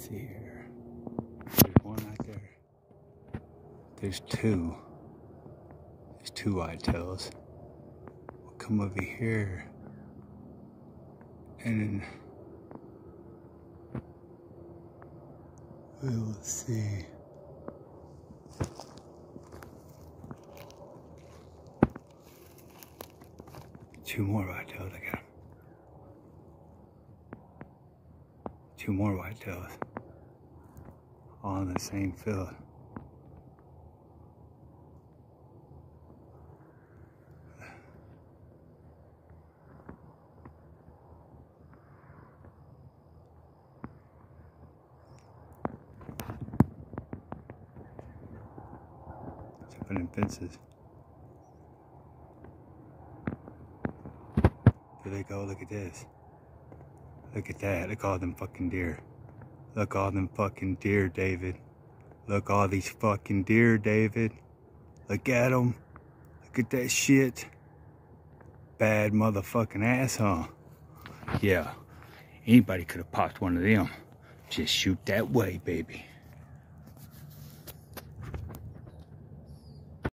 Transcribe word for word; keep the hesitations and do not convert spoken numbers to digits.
Let's see here. There's one right there. There's two. There's two whitetails. We'll come over here. And then we'll see. Two more whitetails, I got 'em. Two more whitetails. All in the same field. Jumping in fences. There they go, look at this. Look at that, look at all them fucking deer. Look all them fucking deer, David. Look all these fucking deer, David. Look at them. Look at that shit. Bad motherfucking ass, huh? Yeah, anybody could have popped one of them. Just shoot that way, baby.